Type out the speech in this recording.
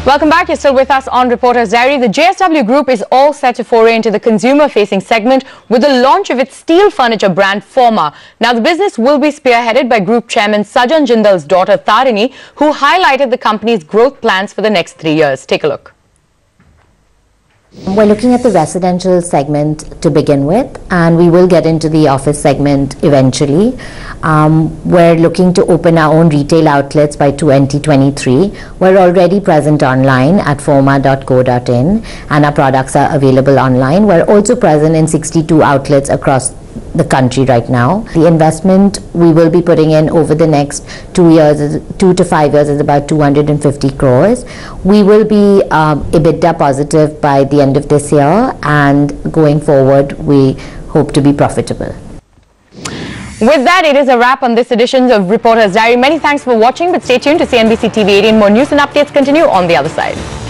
Welcome back. You're still with us on Reporter's Diary. The JSW Group is all set to foray into the consumer-facing segment with the launch of its steel furniture brand Forma. Now, the business will be spearheaded by Group Chairman Jindal's daughter Tarini, who highlighted the company's growth plans for the next 3 years. Take a look. We're looking at the residential segment to begin with, and we will get into the office segment eventually. We're looking to open our own retail outlets by 2023. We're already present online at forma.co.in, and our products are available online. We're also present in 62 outlets across the country right now. The investment we will be putting in over the next 2 to 5 years is about 250 crores. We will be EBITDA positive by the end of this year, and going forward we hope to be profitable. With that, it is a wrap on this edition of Reporter's Diary. Many thanks for watching, but stay tuned to CNBC TV18. More news and updates continue on the other side.